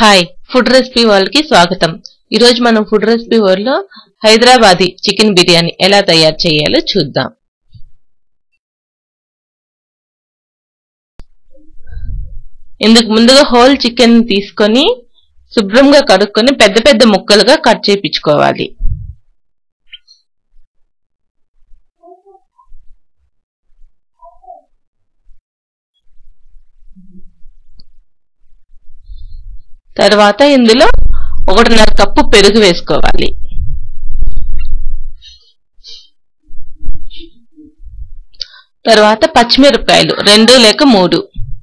Hi food recipe world కి స్వాగతం। ఈ రోజు మనం ఫుడ్ రెసిపీ వరల్డ్ లో హైదరాబాదీ చికెన్ బిర్యానీ ఎలా తయారు చేయాలో చూద్దాం। ఇందుకు ముందుగా హోల్ చికెన్ తీసుకొని శుభ్రంగా కడుక్కొని పెద్ద పెద్ద ముక్కలుగా కట్ చేయించుకోవాలి। తర్వాత ఇందులో 1.5 కప్పు పెరుగు వేసుకోవాలి। తర్వాత పచ్చిమిరపకాయలు 2 లేక 3,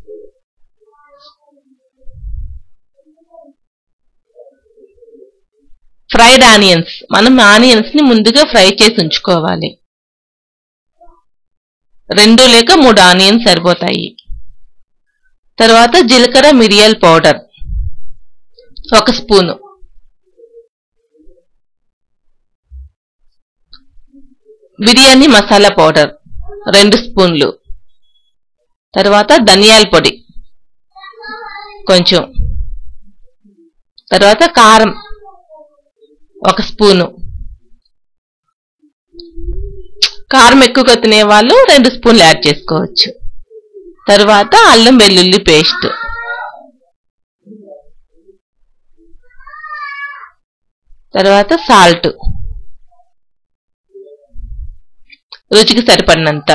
ఫ్రైడ్ ఆనియన్స్, మనం ఆనియన్స్ ని ముందుగా ఫ్రై చేసి ఉంచుకోవాలి। 2 లేక 3 ఆనియన్స్ సరిపోతాయి। తర్వాత జీలకర్ర మిరియాల powder 1 spoon, biryani masala powder 2 స్పూన్లు, తర్వాత ధనియాల పొడి కొంచెం, తర్వాత కారం 1 స్పూను, కారం ఎక్కువగా తినే వాళ్ళు 2 స్పూన్లు యాడ్ చేసుకోవచ్చు। తర్వాత అల్లం వెల్లుల్లి పేస్ట్, తర్వాత సాల్ట్ రుచికి సరిపడినంత,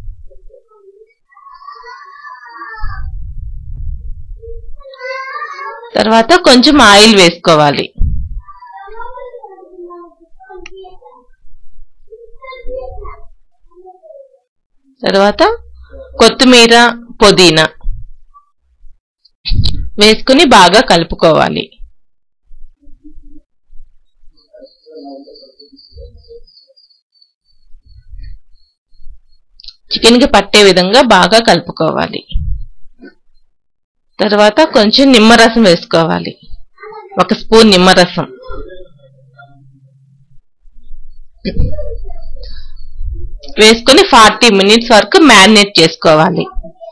తర్వాత కొంచెం ఆయిల్ వేసుకోవాలి। తర్వాత కొత్తిమీర పుదీనా వేసుకుని బాగా కలుపుకోవాలి। చికెన్ కి పట్టే విధంగా బాగా కలుపుకోవాలి। తర్వాత కొంచెం నిమ్మరసం వేసుకోవాలి, 1 స్పూన్ నిమ్మరసం, వేసుకొని 40 మినిట్స్ వరకు మ్యారినేట్ చేసుకోవాలి।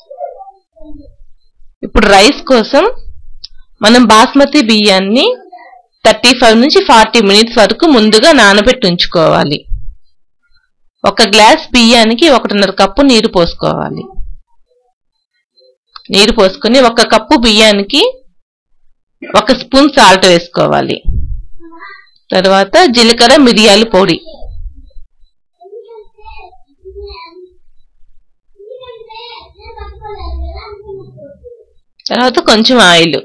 ఇప్పుడు రైస్ కోసం మనం బాస్మతి బియ్యాన్ని 35 నుంచి 40 మినిట్స్ వరకు ముందుగా నానబెట్టి ఉంచుకోవాలి। 1 గ్లాస్ బియ్యానికి 1.5 కప్పు నీరు పోసుకోవాలి। నీరు పోసుకొని 1 కప్పు బియ్యానికి 1 స్పూన్ సాల్ట్ వేసుకోవాలి। తర్వాత జీలకర్ర మిరియాల పొడి, తర్వాత కొంచెం ఆయిల్।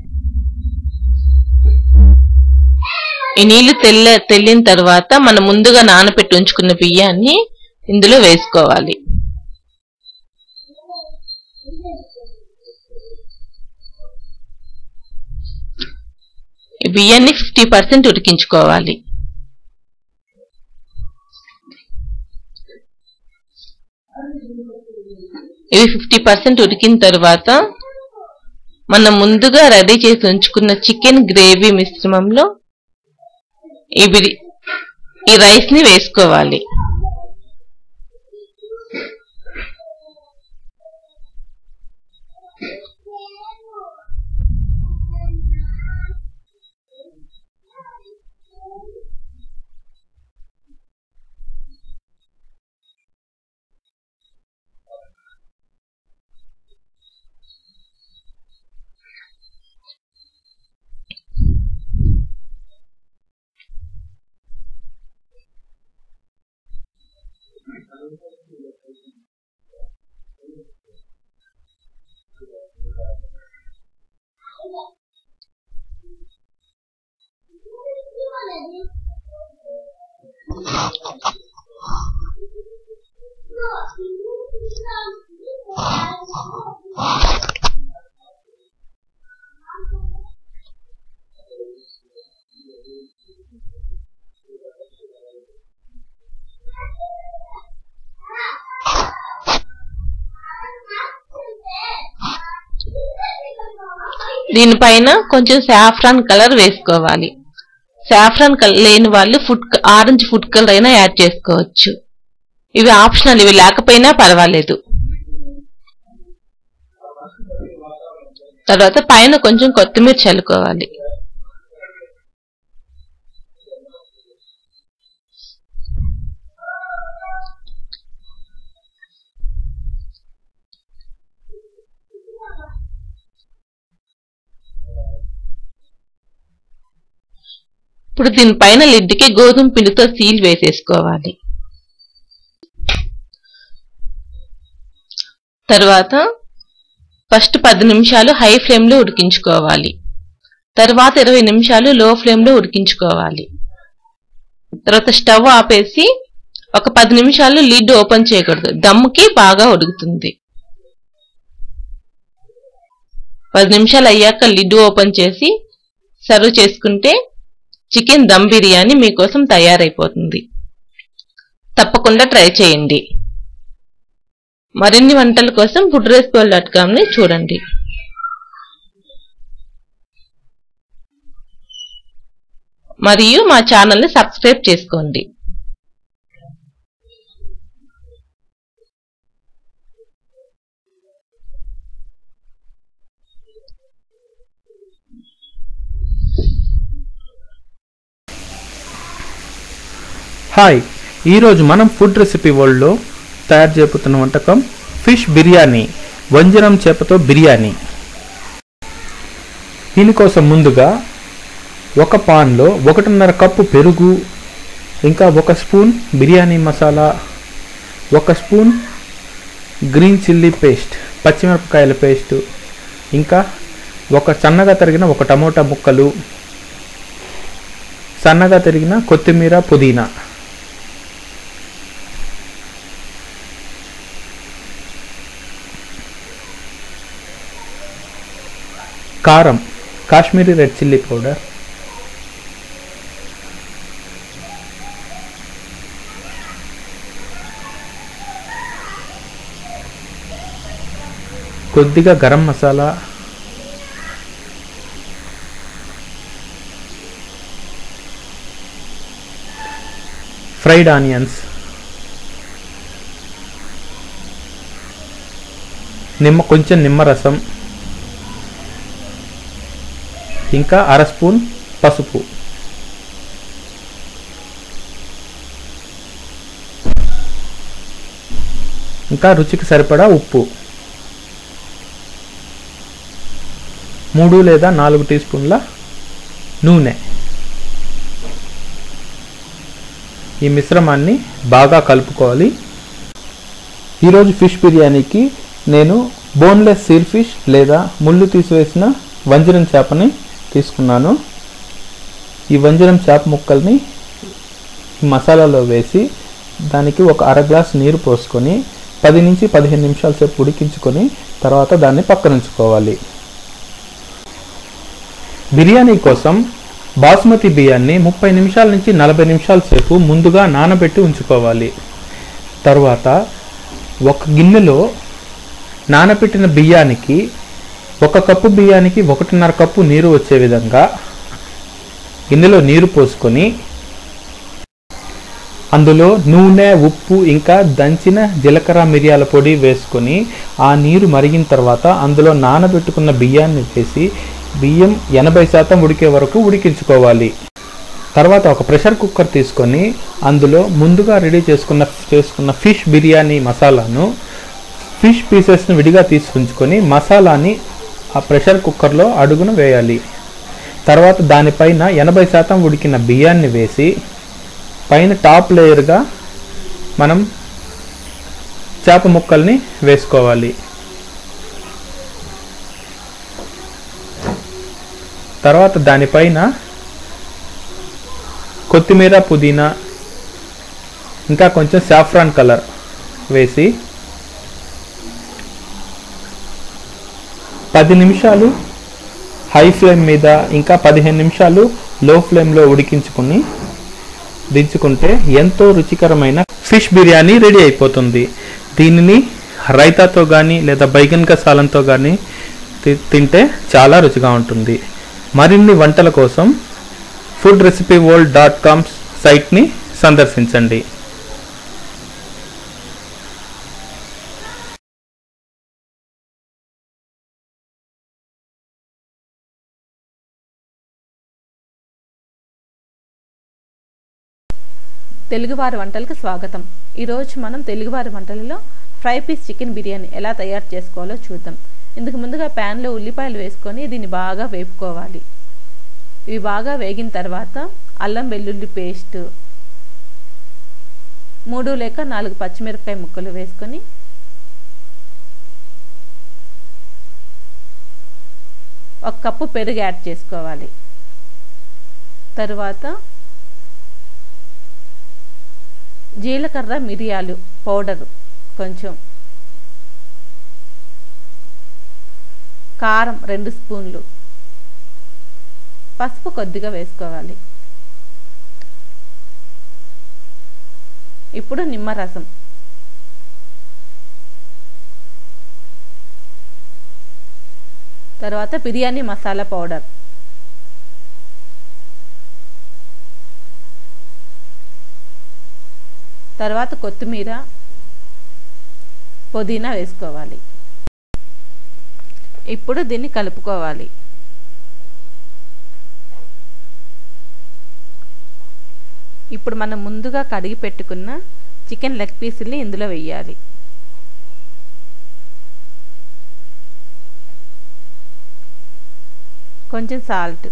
ఈ నీళ్లు తెల్లిన తర్వాత మనం ముందుగా నానబెట్టి ఉంచుకున్న బియ్యాన్ని ఇందులో వేసుకోవాలి। ఈ బియ్యాన్ని 50% ఉడికించుకోవాలి। ఇవి 50% ఉడికిన తర్వాత మనం ముందుగా రెడీ చేసి ఉంచుకున్న చికెన్ గ్రేవీ మిశ్రమంలో ఈ రైస్ ని వేసుకోవాలి। దీనిపైన కొంచెం సాఫ్రాన్ కలర్ వేసుకోవాలి। సాఫ్రాన్ లేని వాళ్ళు ఆరెంజ్ ఫుడ్ కలర్ అయినా యాడ్ చేసుకోవచ్చు। ఇవి ఆప్షనల్, ఇవి లేకపోయినా పర్వాలేదు। తర్వాత పైన కొంచెం కొత్తిమీర చల్లుకోవాలి. ఇప్పుడు దీనిపైన లిడ్కి గోధుమ పిండితో సీల్ వేసేసుకోవాలి. తర్వాత ఫస్ట్ 10 నిమిషాలు హై ఫ్లేమ్లో ఉడికించుకోవాలి. తర్వాత 20 నిమిషాలు లో ఫ్లేమ్లో ఉడికించుకోవాలి. తర్వాత స్టవ్ ఆపేసి ఒక 10 నిమిషాలు లిడ్ ఓపెన్ చేయకూడదు, దమ్ముకి బాగా ఉడుకుతుంది. 10 నిమిషాలు అయ్యాక లిడ్ ఓపెన్ చేసి సర్వ్ చేసుకుంటే చికెన్ దమ్ బిర్యానీ మీకోసం తయారైపోతుంది. తప్పకుండా ట్రై చేయండి. మరిన్ని వంటల కోసం foodrecipe.com ని చూడండి. మరియు మా ఛానల్ని సబ్స్క్రైబ్ చేసుకోండి. హాయ్, ఈరోజు మనం ఫుడ్ రెసిపీ వరల్డ్లో తయారు చేయబోతున్న వంటకం ఫిష్ బిర్యానీ, వంజరం చేపతో బిర్యానీ. దీనికోసం ముందుగా ఒక పాన్లో 1.5 కప్పు పెరుగు, ఇంకా 1 spoon biryani masala, 1 spoon green chilli paste, పచ్చిమిరపకాయల పేస్టు, ఇంకా సన్నగా తరిగిన 1 టమోటా ముక్కలు, సన్నగా తరిగిన కొత్తిమీర, పుదీనా, కారం, కాశ్మీరీ రెడ్ చిల్లీ పౌడర్, కొద్దిగా గరం మసాలా, ఫ్రైడ్ ఆనియన్స్, కొంచెం నిమ్మరసం, ఇంకా 1/2 స్పూన్ పసుపు, ఇంకా రుచికి సరిపడా ఉప్పు, 3 లేదా 4 టీ స్పూన్ల నూనె. ఈ మిశ్రమాన్ని బాగా కలుపుకోవాలి. ఈరోజు ఫిష్ బిర్యానీకి నేను బోన్లెస్ సీల్ ఫిష్ లేదా ముళ్ళు తీసివేసిన వంజరం చేపని తీసుకున్నాను. ఈ వంజరం చేప ముక్కల్ని మసాలాలో వేసి దానికి 1/2 గ్లాస్ నీరు పోసుకొని 10 నుంచి 15 నిమిషాల సేపు ఉడికించుకొని తర్వాత దాన్ని పక్కన ఉంచుకోవాలి. బిర్యానీ కోసం బాస్మతి బియ్యాన్ని 30 నిమిషాల నుంచి 40 నిమిషాల సేపు ముందుగా నానబెట్టి ఉంచుకోవాలి. తర్వాత ఒక గిన్నెలో నానబెట్టిన బియ్యానికి 1 కప్పు బియ్యానికి 1.5 కప్పు నీరు వచ్చే విధంగా గిన్నెలో నీరు పోసుకొని అందులో నూనె, ఉప్పు, ఇంకా దంచిన జీలకర్ర మిరియాల పొడి వేసుకొని ఆ నీరు మరిగిన తర్వాత అందులో నానబెట్టుకున్న బియ్యాన్ని వేసి బియ్యం 80% ఉడికే వరకు ఉడికించుకోవాలి. తర్వాత ఒక ప్రెషర్ కుక్కర్ తీసుకొని అందులో ముందుగా రెడీ చేసుకున్న ఫిష్ బిర్యానీ మసాలాను, ఫిష్ పీసెస్ను విడిగా తీసి ఉంచుకొని మసాలాని ఆ ప్రెషర్ కుక్కర్లో అడుగున వేయాలి. తర్వాత దానిపైన 80% ఉడికిన బియ్యాన్ని వేసి పైన టాప్ లేయర్గా మనం చేప ముక్కల్ని వేసుకోవాలి. తర్వాత దానిపైన కొత్తిమీర, పుదీనా, ఇంకా కొంచెం సాఫ్రాన్ కలర్ వేసి 10 నిమిషాలు హై ఫ్లేమ్ మీద, ఇంకా 15 నిమిషాలు లో ఫ్లేమ్లో ఉడికించుకుని దించుకుంటే ఎంతో రుచికరమైన ఫిష్ బిర్యానీ రెడీ అయిపోతుంది. దీనిని రైతాతో కానీ లేదా బైగన్ కా సాలంతో కానీ తింటే చాలా రుచిగా ఉంటుంది. మరిన్ని వంటల కోసం foodrecipeworld.com సైట్ని సందర్శించండి. తెలుగువారి వంటలకు స్వాగతం. ఈరోజు మనం తెలుగువారి వంటలలో ఫ్రై పీస్ చికెన్ బిర్యానీ ఎలా తయారు చేసుకోవాలో చూద్దాం. ఇందుకు ముందుగా ప్యాన్లో ఉల్లిపాయలు వేసుకొని దీన్ని బాగా వేపుకోవాలి. ఇవి బాగా వేగిన తర్వాత అల్లం వెల్లుల్లి పేస్ట్, 3 లేక 4 పచ్చిమిరపకాయ ముక్కలు వేసుకొని ఒక కప్పు పెరుగు యాడ్ చేసుకోవాలి. తర్వాత జీలకర్ర మిరియాలు పౌడర్ కొంచెం, కారం 2 స్పూన్లు, పసుపు కొద్దిగా వేసుకోవాలి. ఇప్పుడు నిమ్మరసం, తర్వాత బిర్యానీ మసాలా పౌడర్, తర్వాత కొత్తిమీర, పుదీనా వేసుకోవాలి. ఇప్పుడు దీన్ని కలుపుకోవాలి. ఇప్పుడు మనం ముందుగా కడిగి పెట్టుకున్న చికెన్ లెగ్ పీసుల్ని ఇందులో వేయాలి. కొంచెం సాల్ట్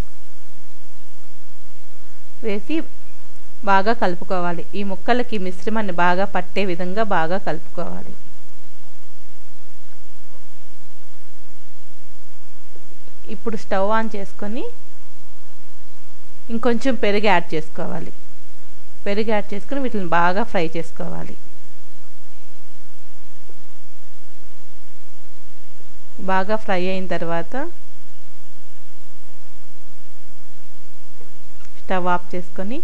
వేసి బాగా కలుపుకోవాలి. ఈ ముక్కలకి మిశ్రమాన్ని బాగా పట్టే విధంగా బాగా కలుపుకోవాలి. ఇప్పుడు స్టవ్ ఆన్ చేసుకొని ఇంకొంచెం పెరుగు యాడ్ చేసుకోవాలి. పెరుగు యాడ్ చేసుకొని వీటిని బాగా ఫ్రై చేసుకోవాలి. బాగా ఫ్రై అయిన తర్వాత స్టవ్ ఆఫ్ చేసుకొని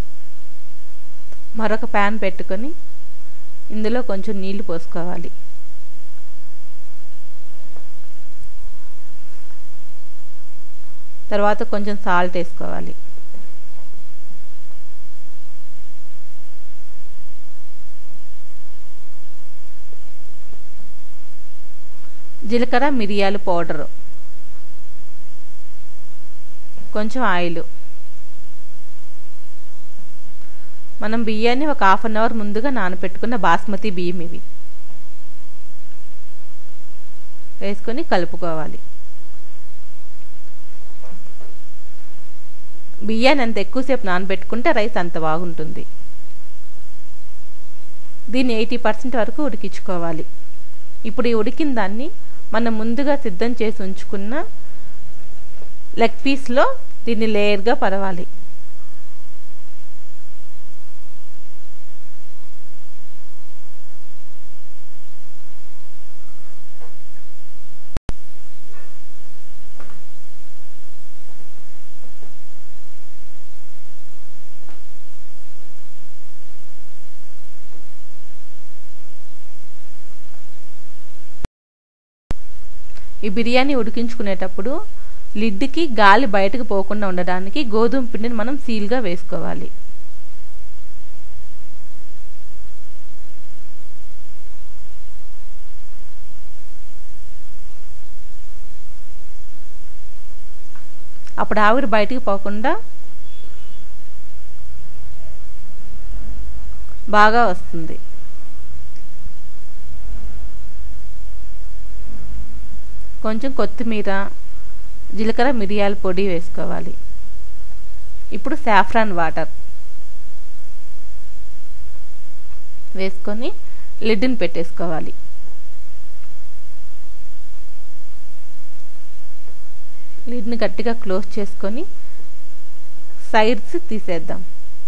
మరొక ప్యాన్ పెట్టుకొని ఇందులో కొంచెం నీళ్లు పోసుకోవాలి. తర్వాత కొంచెం సాల్ట్ వేసుకోవాలి. జీలకర్ర మిరియాలు పౌడరు, కొంచెం ఆయిల్. మనం బియ్యాన్ని ఒక 1/2 అవర్ ముందుగా నానబెట్టుకున్న బాస్మతి బియ్యం ఇవి వేసుకొని కలుపుకోవాలి. బియ్యాన్ని అంత ఎక్కువసేపు నానబెట్టుకుంటే రైస్ అంత బాగుంటుంది. దీన్ని 80% వరకు ఉడికించుకోవాలి. ఇప్పుడు ఈ ఉడికిన దాన్ని మనం ముందుగా సిద్ధం చేసి ఉంచుకున్న లెగ్ పీస్లో దీన్ని లేయర్గా పరవాలి. ఈ బిర్యానీ ఉడికించుకునేటప్పుడు లిడ్కి గాలి బయటకు పోకుండా ఉండడానికి గోధుమ పిండిని మనం సీల్గా వేసుకోవాలి. అప్పుడు ఆవిరి బయటకు పోకుండా బాగా వస్తుంది. కొంచెం కొత్తిమీర, జీలకర్ర మిరియాల పొడి వేసుకోవాలి. ఇప్పుడు సాఫ్రాన్ వాటర్ వేసుకొని లిడ్ని పెట్టేసుకోవాలి. లిడ్ని గట్టిగా క్లోజ్ చేసుకొని సైడ్స్ తీసేద్దాం.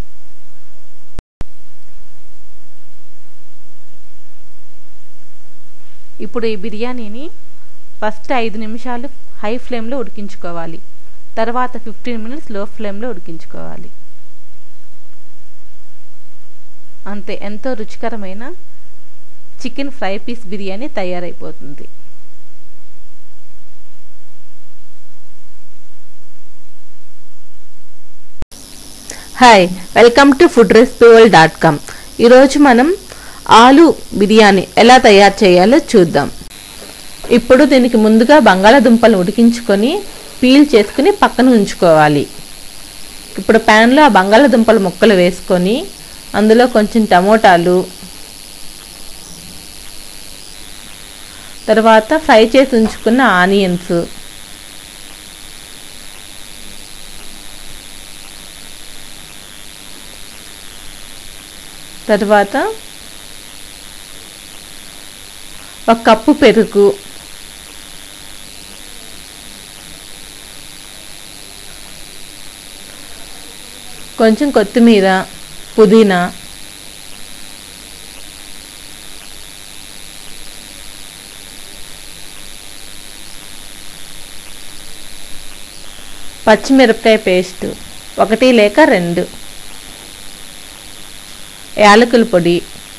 ఇప్పుడు ఈ బిర్యానీని ఫస్ట్ 5 నిమిషాలు హై ఫ్లేమ్లో ఉడికించుకోవాలి. తర్వాత 15 మినిట్స్ లో ఫ్లేమ్లో ఉడికించుకోవాలి. అంతే, ఎంతో రుచికరమైన చికెన్ ఫ్రై పీస్ బిర్యానీ తయారైపోతుంది. Hi, welcome to foodrecipeworld.com. ఈరోజు మనం ఆలు బిర్యానీ ఎలా తయారు చేయాలో చూద్దాం. ఇప్పుడు దీనికి ముందుగా బంగాళాదుంపలు ఉడికించుకొని పీల్ చేసుకుని పక్కన ఉంచుకోవాలి. ఇప్పుడు ప్యాన్లో ఆ బంగాళాదుంపల ముక్కలు వేసుకొని అందులో కొంచెం టమోటాలు, తర్వాత ఫ్రై చేసి ఉంచుకున్న ఆనియన్స్, తర్వాత 1 కప్పు పెరుగు, కొంచెం కొత్తిమీర, పుదీనా, పచ్చిమిరపకాయ పేస్ట్ 1 లేక 2, యాలకుల పొడి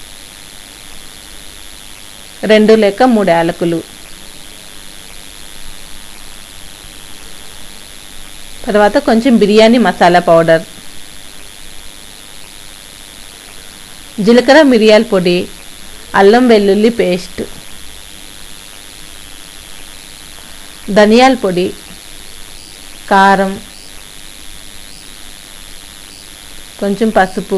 2 లేక 3 యాలకులు, తర్వాత కొంచెం బిర్యానీ మసాలా పౌడర్, జీలకర్ర మిరియాల పొడి, అల్లం వెల్లుల్లి పేస్ట్, ధనియాల పొడి, కారం, కొంచెం పసుపు,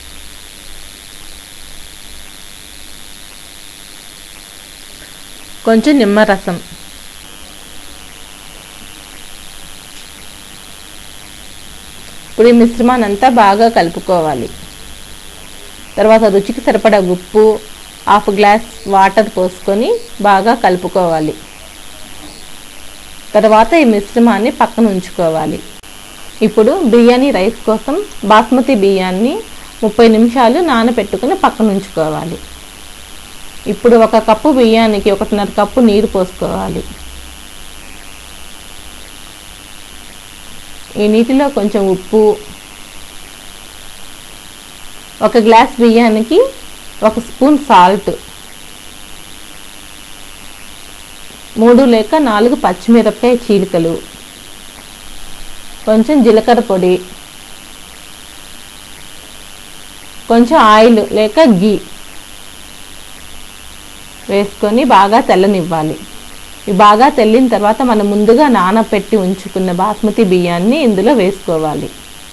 కొంచెం నిమ్మరసం, ఇప్పుడు ఈ మిశ్రమాన్ని అంతా బాగా కలుపుకోవాలి. తర్వాత రుచికి సరిపడా ఉప్పు, 1/2 గ్లాస్ వాటర్ పోసుకొని బాగా కలుపుకోవాలి. తర్వాత ఈ మిశ్రమాన్ని పక్కన ఉంచుకోవాలి. ఇప్పుడు బిర్యానీ రైస్ కోసం బాస్మతి బియ్యాన్ని 30 నిమిషాలు నానబెట్టుకుని పక్కన ఉంచుకోవాలి. ఇప్పుడు 1 కప్పు బియ్యానికి 1.5 కప్పు నీరు పోసుకోవాలి. ఈ నీటిలో కొంచెం ఉప్పు, 1 గ్లాస్ బియ్యానికి 1 స్పూన్ సాల్ట్, 3 లేక 4 పచ్చిమిరపకాయ చీలికలు, కొంచెం జీలకర్ర పొడి, కొంచెం ఆయిల్ లేక గీ వేసుకొని బాగా తెల్లనివ్వాలి. ఇవి బాగా తెల్లిన తర్వాత మనం ముందుగా నానబెట్టి ఉంచుకున్న బాస్మతి బియ్యాన్ని ఇందులో వేసుకోవాలి.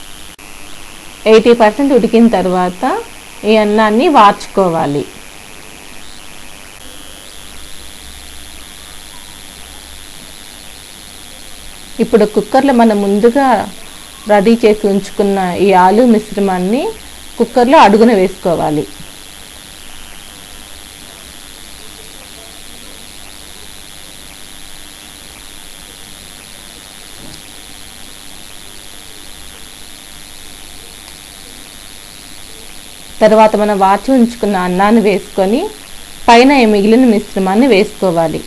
80% ఉడికిన తర్వాత ఈ అన్నాన్ని వార్చుకోవాలి. ఇప్పుడు కుక్కర్లో మనం ముందుగా రెడీ చేసి ఉంచుకున్న ఈ ఆలు మిశ్రమాన్ని కుక్కర్లో అడుగున వేసుకోవాలి. తర్వాత మనం వార్చి ఉంచుకున్న అన్నాన్ని వేసుకొని పైన ఈ మిగిలిన మిశ్రమాన్ని వేసుకోవాలి.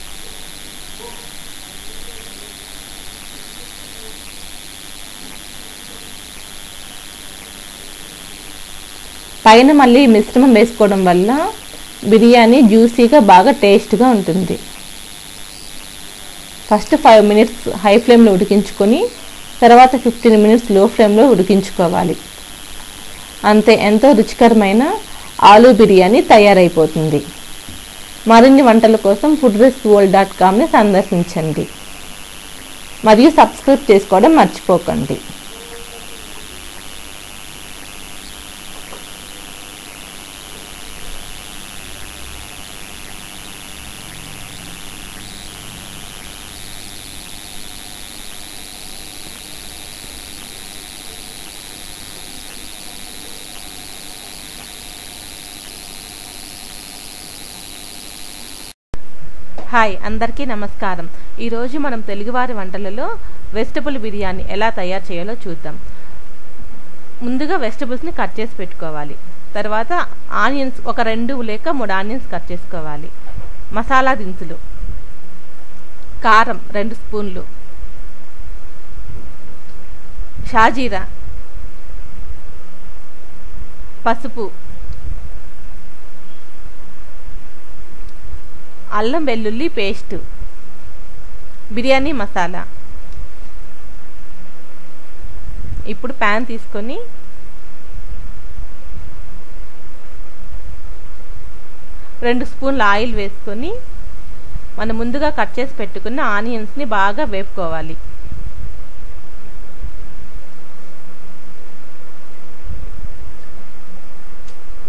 పైన మళ్ళీ మిశ్రమం వేసుకోవడం వల్ల బిర్యానీ జ్యూసీగా బాగా టేస్ట్గా ఉంటుంది. ఫస్ట్ 5 మినిట్స్ హై ఫ్లేమ్లో ఉడికించుకొని తర్వాత 15 మినిట్స్ లో ఫ్లేమ్లో ఉడికించుకోవాలి. అంతే, ఎంతో రుచికరమైన ఆలు బిర్యానీ తయారైపోతుంది. మరిన్ని వంటల కోసం foodrestworld.comని సందర్శించండి మరియు సబ్స్క్రైబ్ చేసుకోవడం మర్చిపోకండి. హాయ్, అందరికీ నమస్కారం. ఈరోజు మనం తెలుగువారి వంటలలో వెజిటబుల్ బిర్యానీ ఎలా తయారు చేయాలో చూద్దాం. ముందుగా వెజిటబుల్స్ని కట్ చేసి పెట్టుకోవాలి. తర్వాత ఆనియన్స్ ఒక 2 లేక 3 ఆనియన్స్ కట్ చేసుకోవాలి. మసాలా దినుసులు, కారం 2 స్పూన్లు, షాజీరా, పసుపు, అల్లం వెల్లుల్లి పేస్ట్, బిర్యానీ మసాలా. ఇప్పుడు ప్యాన్ తీసుకొని రెండు స్పూన్ల ఆయిల్ వేసుకొని మనం ముందుగా కట్ చేసి పెట్టుకున్న ఆనియన్స్ని బాగా వేపుకోవాలి.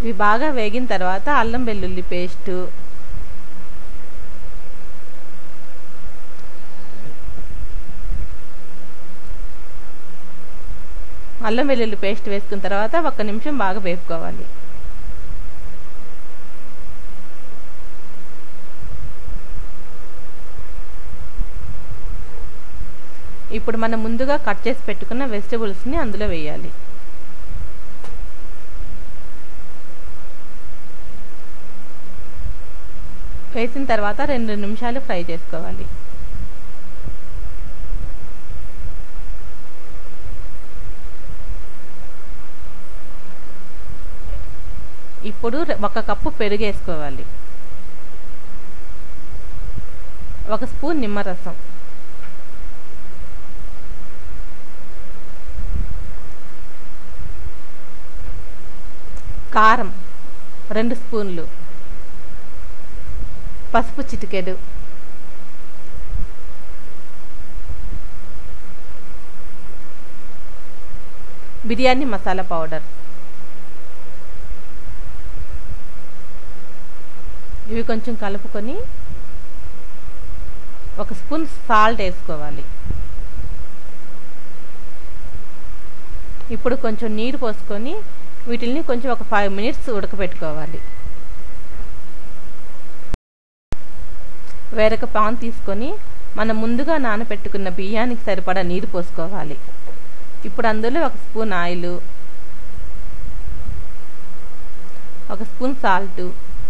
ఇవి బాగా వేగిన తర్వాత అల్లం వెల్లుల్లి పేస్టు, అల్లం వెల్లుల్లి పేస్ట్ వేసుకున్న తర్వాత 1 నిమిషం బాగా వేపుకోవాలి. ఇప్పుడు మనం ముందుగా కట్ చేసి పెట్టుకున్న వెజిటబుల్స్ని అందులో వేయాలి. వేసిన తర్వాత 2 నిమిషాలు ఫ్రై చేసుకోవాలి. ఇప్పుడు 1 కప్పు పెరుగు వేసుకోవాలి. 1 స్పూన్ నిమ్మరసం, కారం 2 స్పూన్లు, పసుపు చిటికెడు, బిర్యానీ మసాలా పౌడర్. ఇవి కొంచెం కలుపుకొని 1 స్పూన్ సాల్ట్ వేసుకోవాలి. ఇప్పుడు కొంచెం నీరు పోసుకొని వీటిని కొంచెం ఒక 5 మినిట్స్ ఉడకబెట్టుకోవాలి. వేరొక పాన్ తీసుకొని మనం ముందుగా నానబెట్టుకున్న బియ్యానికి సరిపడా నీరు పోసుకోవాలి. ఇప్పుడు అందులో 1 స్పూన్ ఆయిల్, 1 స్పూన్ సాల్ట్,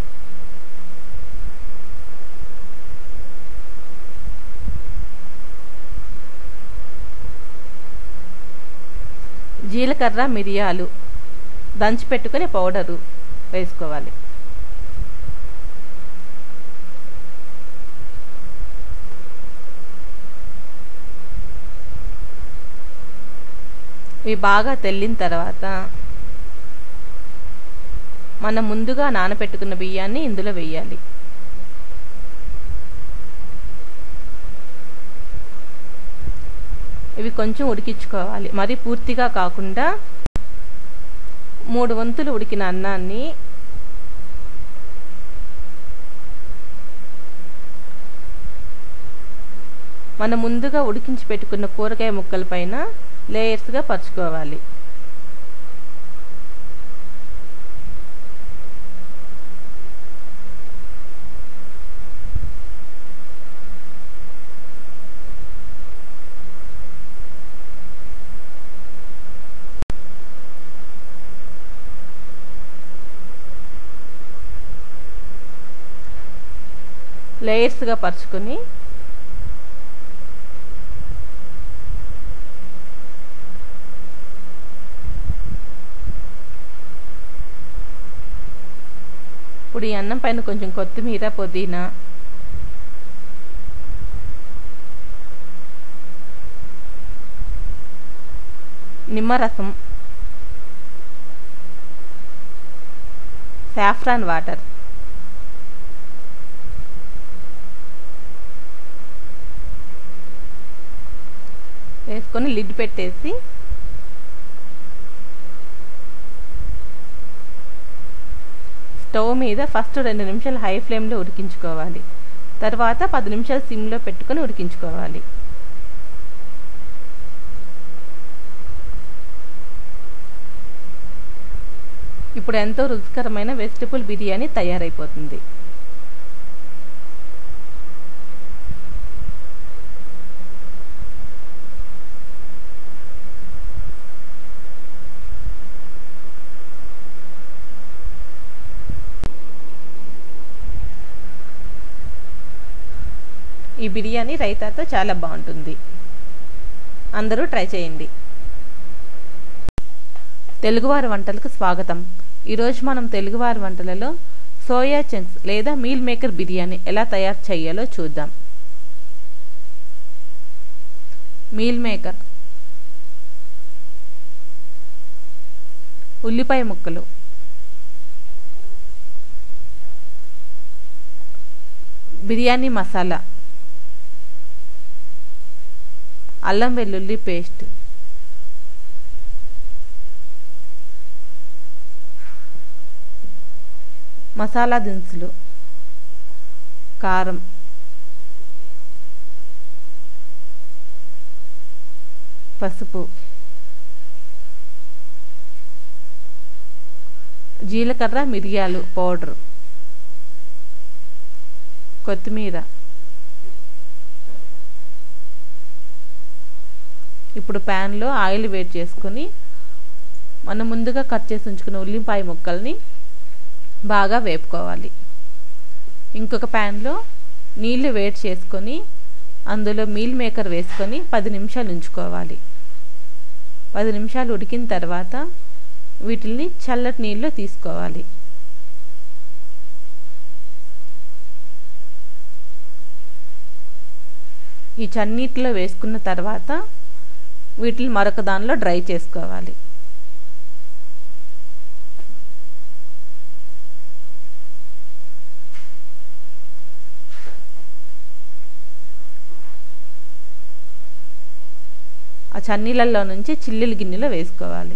జీలకర్ర, మిరియాలు దంచి పెట్టుకుని పౌడరు వేసుకోవాలి. ఇవి బాగా తెల్లిన తర్వాత మనం ముందుగా నానబెట్టుకున్న బియ్యాన్ని ఇందులో వేయాలి. ఇవి కొంచెం ఉడికించుకోవాలి. మరి పూర్తిగా కాకుండా 3 వంతులు ఉడికిన అన్నాన్ని మనం ముందుగా ఉడికించి పెట్టుకున్న కూరగాయ ముక్కల పైన లేయర్స్గా పరుచుకోవాలి. లేయర్స్గా పరుచుకొని ఇప్పుడు ఈ అన్నం పైన కొంచెం కొత్తిమీర, పుదీనా, నిమ్మరసం, సాఫ్రాన్ వాటర్, వేసుకొని లిడ్ పెట్టేసి స్టవ్ మీద ఫస్ట్ 2 నిమిషాలు హై ఫ్లేమ్లో ఉడికించుకోవాలి. తర్వాత 10 నిమిషాలు సిమ్లో పెట్టుకొని ఉడికించుకోవాలి. ఇప్పుడు ఎంతో రుచికరమైన వెజిటబుల్ బిర్యానీ తయారైపోతుంది. ఈ బిర్యానీ రైతాతో చాలా బాగుంటుంది. అందరూ ట్రై చేయండి. తెలుగువారి వంటలకు స్వాగతం. ఈరోజు మనం తెలుగువారి వంటలలో సోయా చంక్స్ లేదా మీల్ మేకర్ బిర్యానీ ఎలా తయారు చేయాలో చూద్దాం. మీల్ మేకర్, ఉల్లిపాయ ముక్కలు, బిర్యానీ మసాలా, అల్లం వెల్లుల్లి పేస్ట్, మసాలా దినుసులు, కారం, పసుపు, జీలకర్ర మిరియాలు పౌడర్, కొత్తిమీర. ఇప్పుడు ప్యాన్లో ఆయిల్ వేడి చేసుకొని మనం ముందుగా కట్ చేసి ఉంచుకున్న ఉల్లిపాయ ముక్కల్ని బాగా వేపుకోవాలి. ఇంకొక ప్యాన్లో నీళ్లు వేడి చేసుకొని అందులో మీల్ మేకర్ వేసుకొని 10 నిమిషాలు ఉంచుకోవాలి. 10 నిమిషాలు ఉడికిన తర్వాత వీటిల్ని చల్లటి నీళ్ళలో తీసుకోవాలి. ఈ చన్నీటిలో వేసుకున్న తర్వాత వీటిని మరొక దానిలో డ్రై చేసుకోవాలి. ఆ చన్నీళ్ళల్లో నుంచి చిల్లీల గిన్నెలో వేసుకోవాలి.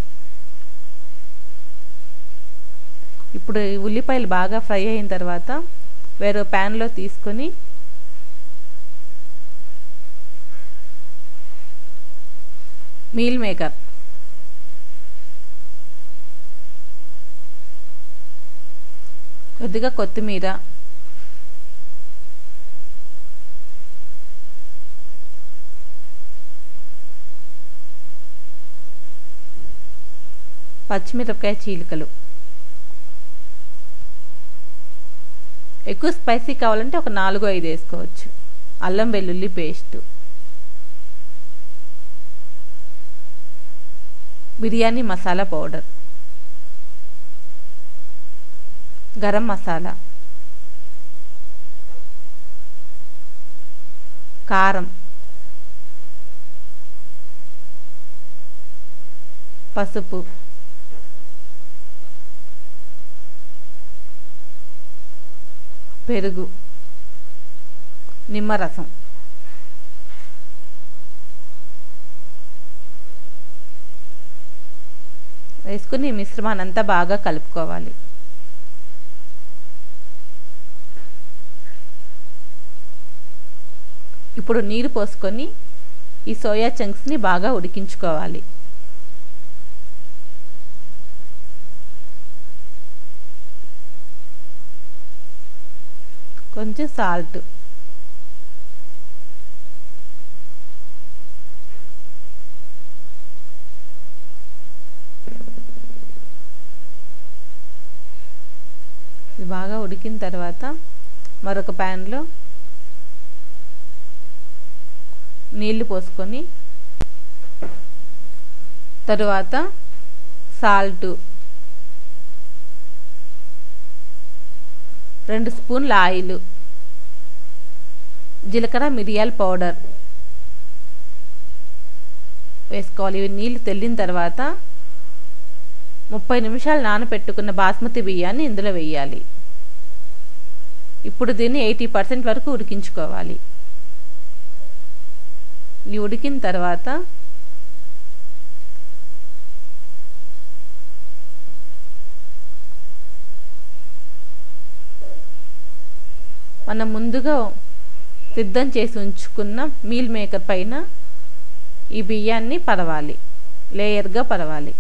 ఇప్పుడు ఉల్లిపాయలు బాగా ఫ్రై అయిన తర్వాత వేరే ప్యాన్లో తీసుకొని మీల్ మేకర్, కొద్దిగా కొత్తిమీర, పచ్చిమిరపకాయ చీలికలు, ఎక్కువ స్పైసీ కావాలంటే ఒక 4-5 వేసుకోవచ్చు, అల్లం వెల్లుల్లి పేస్టు, బిర్యానీ మసాలా పౌడర్, గరం మసాలా, కారం, పసుపు, పెరుగు, నిమ్మరసం. వేసుకుని ఈ మిశ్రమాన్ని అంతా బాగా కలుపుకోవాలి. ఇప్పుడు నీరు పోసుకొని ఈ సోయా చంక్స్ని బాగా ఉడికించుకోవాలి. కొంచెం సాల్ట్, ఇది బాగా ఉడికిన తర్వాత మరొక ప్యాన్లో నీళ్లు పోసుకొని తరువాత సాల్టు, 2 స్పూన్ల ఆయిల్, జీలకర్ర మిరియాల పౌడర్ వేసుకోవాలి. ఇవి నీళ్లు తెల్లిన తర్వాత 30 నిమిషాలు నానబెట్టుకున్న బాస్మతి బియ్యాన్ని ఇందులో వేయాలి. ఇప్పుడు దీన్ని 80% వరకు ఉడికించుకోవాలి. ఇది ఉడికిన తర్వాత మనం ముందుగా సిద్ధం చేసి ఉంచుకున్న మీల్ మేకర్ పైన ఈ బియ్యాన్ని పరవాలి, లేయర్గా పరవాలి.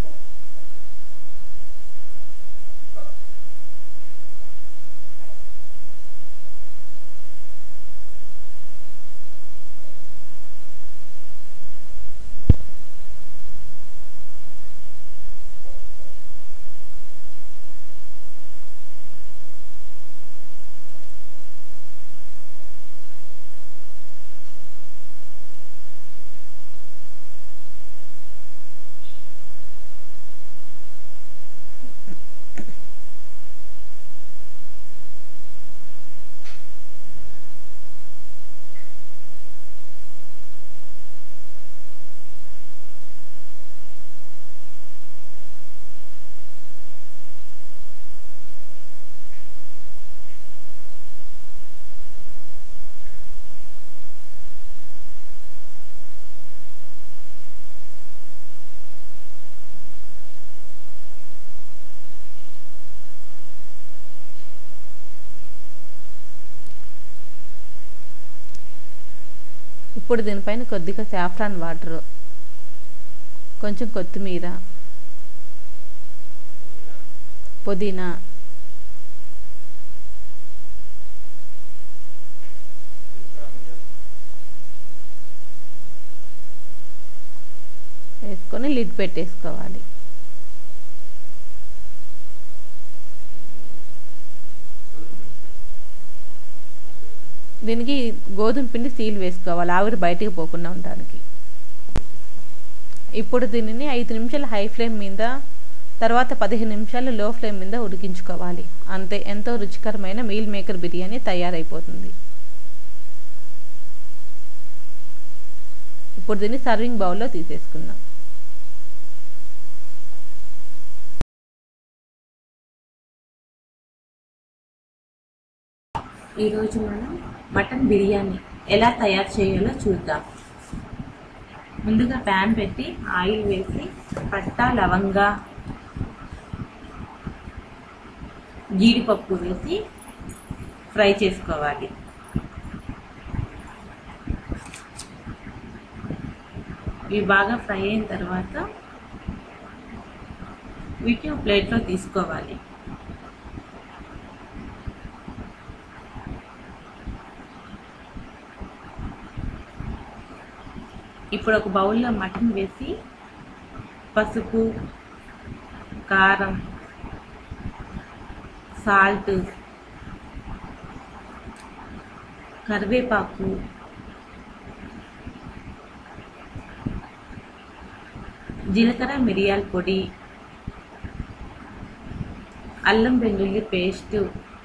ఇప్పుడు దీనిపైన కొద్దిగా సాఫ్రాన్ వాటర్, కొంచెం కొత్తిమీర, పుదీనా, వేసుకొని లిడ్ పెట్టేసుకోవాలి. దీనికి గోధుమ పిండి సీల్ వేసుకోవాలి, ఆవిరి బయటికి పోకుండా ఉండడానికి. ఇప్పుడు దీనిని 5 నిమిషాలు హై ఫ్లేమ్ మీద, తర్వాత 15 నిమిషాలు లో ఫ్లేమ్ మీద ఉడికించుకోవాలి. అంతే, ఎంతో రుచికరమైన మీల్ మేకర్ బిర్యానీ తయారైపోతుంది. ఇప్పుడు దీన్ని సర్వింగ్ బౌల్లో తీసేసుకుందాం. ఈరోజు మనం మటన్ బిర్యానీ ఎలా తయారు చేయాలో చూద్దాం. ముందుగా ప్యాన్ పెట్టి ఆయిల్ వేసి పట్టా, లవంగా, జీడిపప్పు వేసి ఫ్రై చేసుకోవాలి. ఇవి బాగా ఫ్రై అయిన తర్వాత వీటిని ప్లేట్లో తీసుకోవాలి. ఇప్పుడు ఒక బౌల్లో మటన్ వేసి పసుపు, కారం, సాల్ట్, కరివేపాకు, జీలకర్ర మిరియాల పొడి, అల్లం వెల్లుల్లి పేస్టు,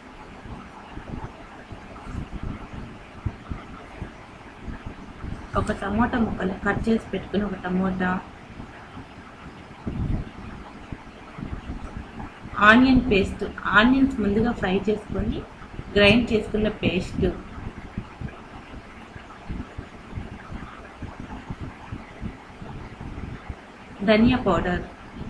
ఒక టమోటా ముక్కలు కట్ చేసి పెట్టుకుని ఒక టమోటా, ఆనియన్ పేస్ట్, ఆనియన్స్ ముందుగా ఫ్రై చేసుకొని గ్రైండ్ చేసుకున్న పేస్ట్, ధనియా పౌడర్,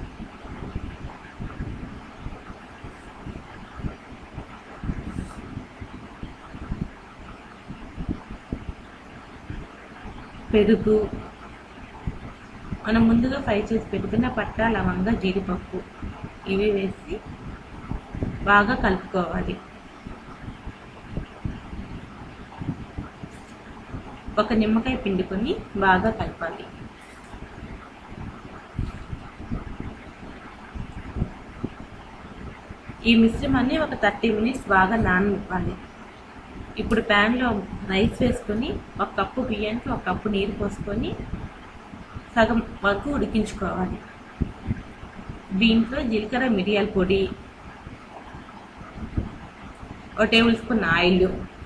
పెరుగు, మనం ముందుగా ఫ్రై చేసి పెట్టుకున్న పట్టా, లవంగా, జీడిపప్పు ఇవి వేసి బాగా కలుపుకోవాలి. ఒక నిమ్మకాయ పిండుకొని బాగా కలపాలి. ఈ మిశ్రమాన్ని ఒక 30 మినిట్స్ బాగా నాననివ్వాలి. ఇప్పుడు ప్యాన్లో రైస్ వేసుకొని 1 కప్పు బియ్యానికి 1 కప్పు నీరు పోసుకొని సగం వరకు ఉడికించుకోవాలి. దీంట్లో జీలకర్ర మిరియాల పొడి, 1 టేబుల్ స్పూన్ ఆయిల్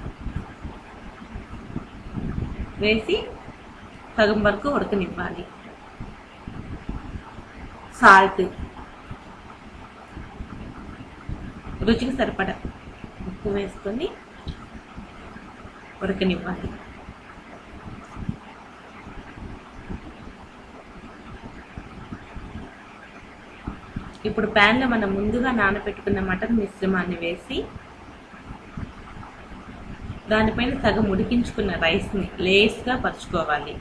వేసి సగం వరకు ఉడకనివ్వాలి. సాల్ట్, రుచికి సరిపడా ఉప్పు వేసుకొని ఉడకనివ్వాలి. ఇప్పుడు ప్యాన్లో మనం ముందుగా నానబెట్టుకున్న మటన్ మిశ్రమాన్ని వేసి దానిపైన సగం ఉడికించుకున్న రైస్ని లేస్గా పరుచుకోవాలి.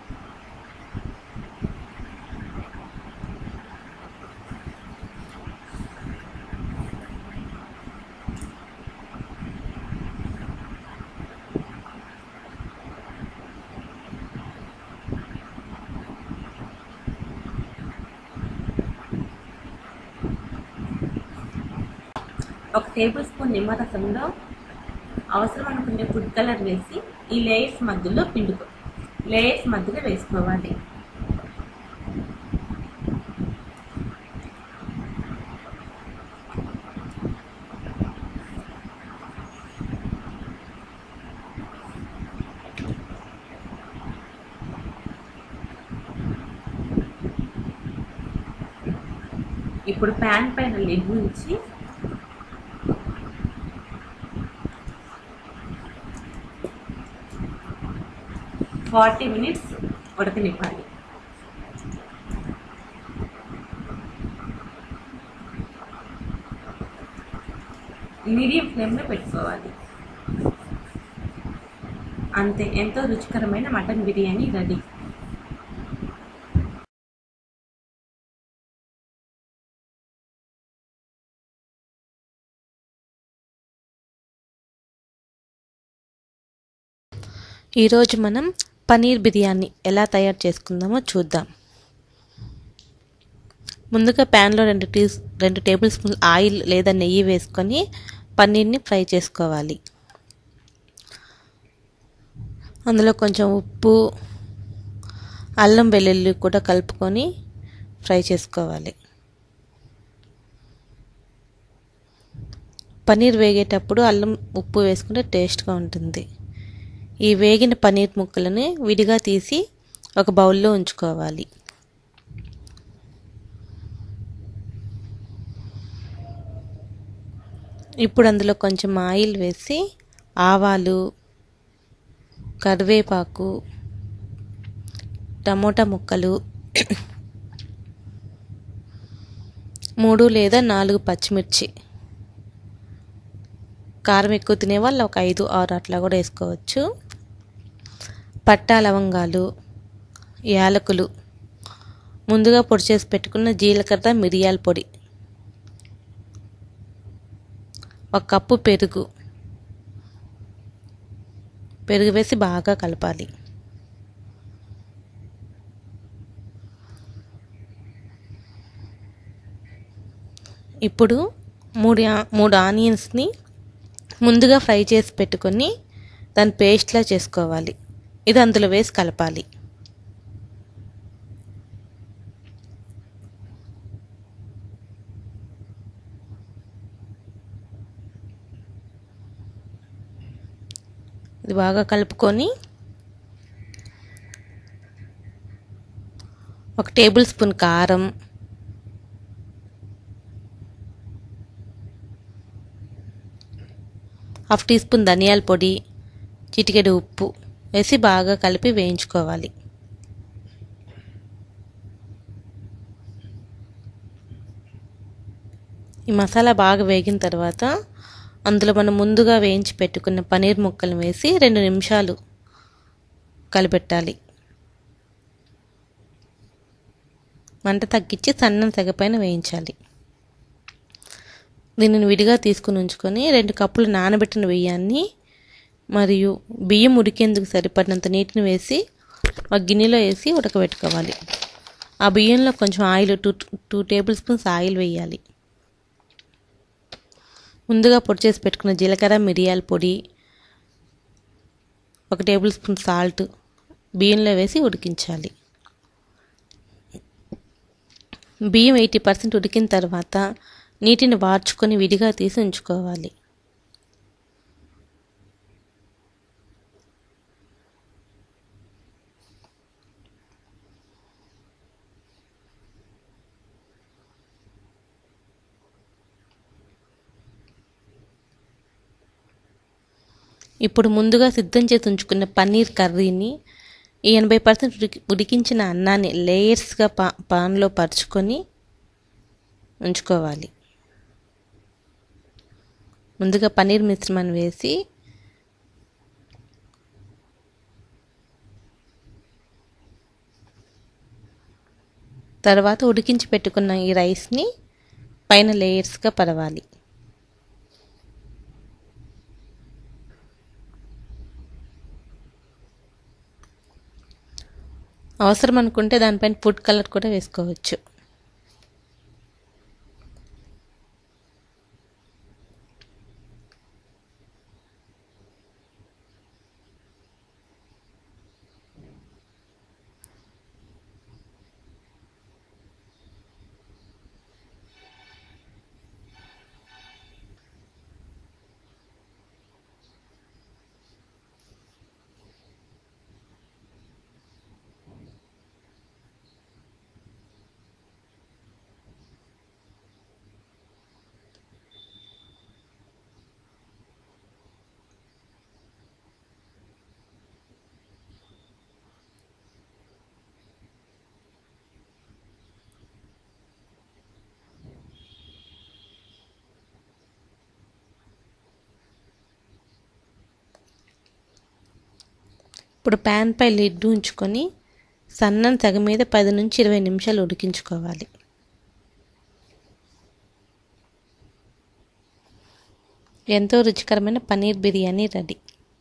ఒక టేబుల్ స్పూన్ నిమ్మరసంలో అవసరం అనుకునే ఫుడ్ కలర్ వేసి ఈ లేయర్స్ మధ్యలో వేసుకోవాలి. ఇప్పుడు ప్యాన్ పైన లిడ్ నుంచి ఒక 40 మినిట్స్ ఉడకనివ్వాలి. మీడియం ఫ్లేమ్లో పెట్టుకోవాలి. అంతే, ఎంతో రుచికరమైన మటన్ బిర్యానీ రెడీ. ఈరోజు మనం పనీర్ బిర్యానీ ఎలా తయారు చేసుకుందామో చూద్దాం. ముందుగా ప్యాన్లో 2 టేబుల్ స్పూన్ల ఆయిల్ లేదా నెయ్యి వేసుకొని పన్నీర్ని ఫ్రై చేసుకోవాలి. అందులో కొంచెం ఉప్పు, అల్లం వెల్లుల్లి కూడా కలుపుకొని ఫ్రై చేసుకోవాలి. పన్నీర్ వేగేటప్పుడు అల్లం ఉప్పు వేసుకుంటే టేస్ట్గా ఉంటుంది. ఈ వేగిన పన్నీర్ ముక్కలను విడిగా తీసి ఒక బౌల్లో ఉంచుకోవాలి. ఇప్పుడు అందులో కొంచెం ఆయిల్ వేసి ఆవాలు, కరివేపాకు, టమోటా ముక్కలు, 3 లేదా 4 పచ్చిమిర్చి, కారం ఎక్కువ తినే వాళ్ళు ఒక 5, 6 అట్లా కూడా వేసుకోవచ్చు, పట్టా లవంగాలు, యాలకులు, ముందుగా పొడి చేసి పెట్టుకున్న జీలకర్ర మిరియాల పొడి, 1 కప్పు పెరుగు వేసి బాగా కలపాలి. ఇప్పుడు 3 ఆనియన్స్ని ముందుగా ఫ్రై చేసి పెట్టుకొని దాన్ని పేస్ట్లా చేసుకోవాలి. ఇది అందులో వేసి కలపాలి. ఇది బాగా కలుపుకొని 1 టేబుల్ స్పూన్ కారం, 1/2 టీ స్పూన్ ధనియాల పొడి, చిటికెడు ఉప్పు వేసి బాగా కలిపి వేయించుకోవాలి. ఈ మసాలా బాగా వేగిన తర్వాత అందులో మనం ముందుగా వేయించి పెట్టుకున్న పన్నీర్ ముక్కలు వేసి 2 నిమిషాలు కలిపెట్టాలి. మంట తగ్గించి సన్నం సెగ పైన వేయించాలి. దీనిని విడిగా తీసుకుని ఉంచుకొని 2 కప్పులు నానబెట్టిన బియ్యాన్ని మరియు బియ్యం ఉడికేందుకు సరిపడినంత నీటిని వేసి ఒక గిన్నెలో వేసి ఉడకబెట్టుకోవాలి. ఆ బియ్యంలో కొంచెం ఆయిల్ 2 టేబుల్ స్పూన్స్ ఆయిల్ వేయాలి. ముందుగా పొడి చేసి పెట్టుకున్న జీలకర్ర మిరియాల పొడి, 1 టేబుల్ స్పూన్ సాల్ట్ బియ్యంలో వేసి ఉడికించాలి. బియ్యం 80% ఉడికిన తర్వాత నీటిని వార్చుకొని విడిగా తీసి ఉంచుకోవాలి. ఇప్పుడు ముందుగా సిద్ధం చేసి ఉంచుకున్న పన్నీర్ కర్రీని ఈ 80% ఉడికించిన అన్నాన్ని లేయర్స్గా పాన్లో పరుచుకొని ఉంచుకోవాలి. ముందుగా పన్నీర్ మిశ్రమాన్ని వేసి తర్వాత ఉడికించి పెట్టుకున్న ఈ రైస్ని పైన లేయర్స్గా పరవాలి. అవసరం అనుకుంటే దానిపైన ఫుడ్ కలర్ కూడా వేసుకోవచ్చు. ఇప్పుడు ప్యాన్ పై లిడ్ ఉంచుకొని సన్నని సెగ మీద 10 నుంచి 20 నిమిషాలు ఉడికించుకోవాలి. ఎంతో రుచికరమైన పన్నీర్ బిర్యానీ రెడీ.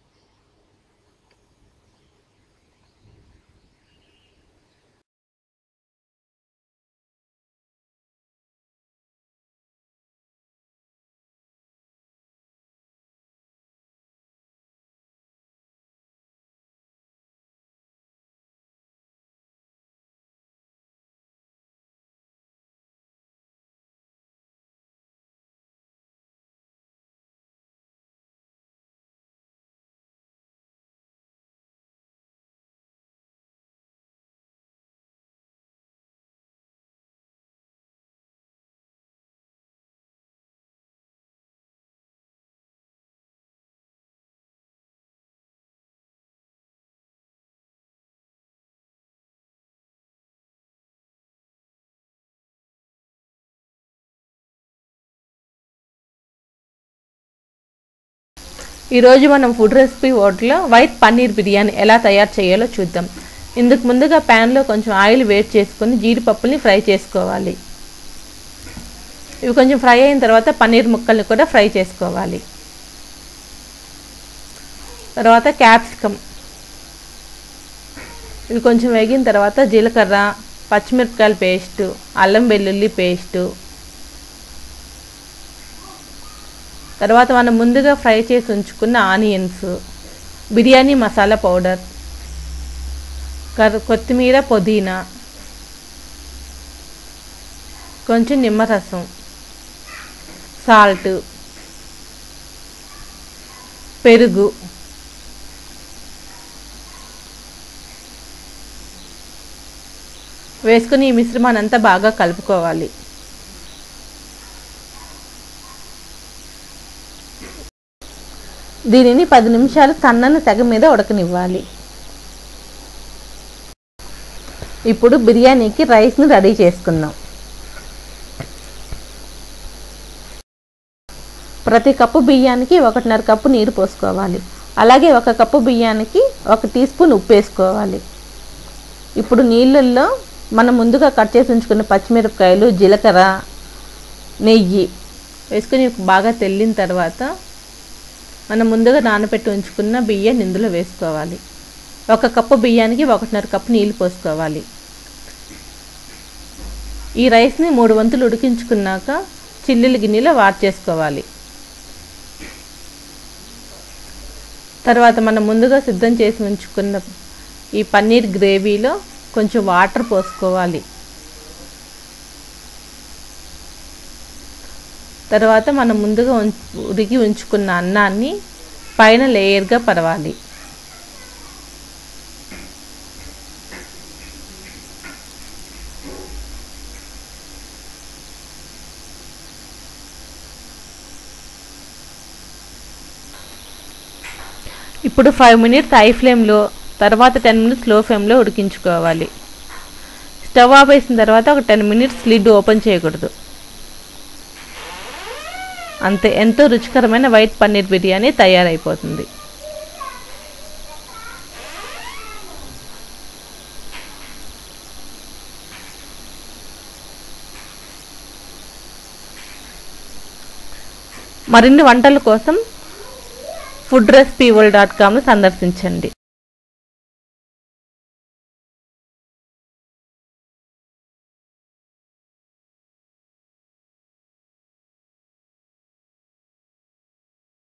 ఈరోజు మనం ఫుడ్ రెసిపీ వరల్డ్లో వైట్ పన్నీర్ బిర్యానీ ఎలా తయారు చేయాలో చూద్దాం. ఇందుకు ముందుగా ప్యాన్లో కొంచెం ఆయిల్ వేడి చేసుకొని జీడిపప్పుల్ని ఫ్రై చేసుకోవాలి. ఇవి కొంచెం ఫ్రై అయిన తర్వాత పన్నీర్ ముక్కల్ని కూడా ఫ్రై చేసుకోవాలి. తర్వాత క్యాప్సికమ్, ఇవి కొంచెం వేగిన తర్వాత జీలకర్ర, పచ్చిమిరపకాయల పేస్టు, అల్లం వెల్లుల్లి పేస్టు, తర్వాత మనం ముందుగా ఫ్రై చేసి ఉంచుకున్న ఆనియన్స్, బిర్యానీ మసాలా పౌడర్, కొత్తిమీర, పుదీనా, కొంచెం నిమ్మరసం, సాల్ట్, పెరుగు, వేసుకుని ఈ మిశ్రమాన్ని అంతా బాగా కలుపుకోవాలి. దీనిని 10 నిమిషాలు సన్నని సెగ మీద ఉడకనివ్వాలి. ఇప్పుడు బిర్యానీకి రైస్ని రెడీ చేసుకుందాం. ప్రతి కప్పు బియ్యానికి 1.5 కప్పు నీరు పోసుకోవాలి. అలాగే 1 కప్పు బియ్యానికి 1 టీ స్పూన్ ఉప్పు వేసుకోవాలి. ఇప్పుడు నీళ్ళల్లో మనం ముందుగా కట్ చేసి ఉంచుకున్న పచ్చిమిరపకాయలు, జీలకర్ర, నెయ్యి వేసుకొని బాగా తెల్లిన తర్వాత మనం ముందుగా నానబెట్టి ఉంచుకున్న బియ్యాన్ని ఇందులో వేసుకోవాలి. 1 కప్పు బియ్యానికి 1.5 కప్పు నీళ్ళు పోసుకోవాలి. ఈ రైస్ని 3 వంతులు ఉడికించుకున్నాక చిల్లుల గిన్నెలో వాట్ చేసుకోవాలి. తర్వాత మనం ముందుగా సిద్ధం చేసి ఉంచుకున్న ఈ పన్నీర్ గ్రేవీలో కొంచెం వాటర్ పోసుకోవాలి. తర్వాత మనం ముందుగా ఉడికి ఉంచుకున్న అన్నాన్ని పైన లేయర్గా పరవాలి. ఇప్పుడు 5 మినిట్స్ హై ఫ్లేమ్లో, తర్వాత 10 మినిట్స్ లో ఫ్లేమ్లో ఉడికించుకోవాలి. స్టవ్ ఆఫ్ వేసిన తర్వాత ఒక 10 మినిట్స్ లిడ్ ఓపెన్ చేయకూడదు. అంతే, ఎంతో రుచికరమైన వైట్ పన్నీర్ బిర్యానీ తయారైపోతుంది. మరిన్ని వంటల కోసం foodrecipeworld.com సందర్శించండి.